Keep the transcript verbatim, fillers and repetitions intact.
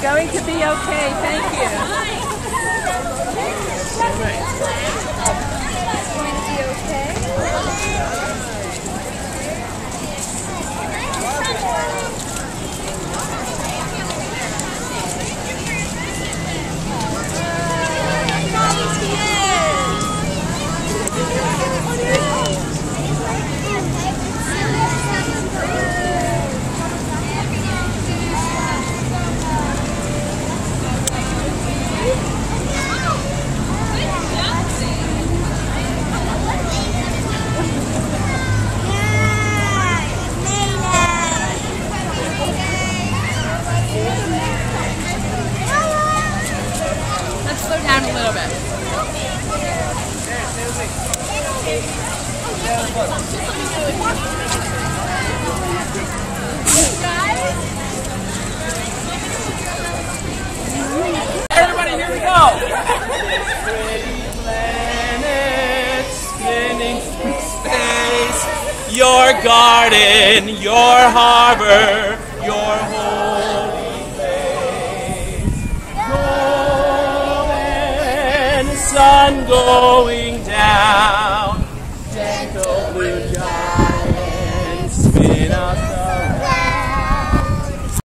going to be okay. Thank you. It's going to be okay. Let's slow down a little bit. Everybody, here we go! Pretty planet spinning through space. Your garden, your harbor, your holy place. Golden sun going down. Gentle blue giants spin up.